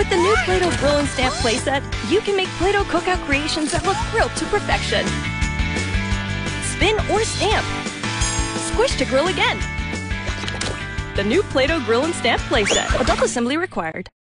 With the new Play-Doh Grill and Stamp playset, you can make Play-Doh cookout creations that look grilled to perfection. Spin or stamp. Squish to grill again. The new Play-Doh Grill and Stamp playset. Adult assembly required.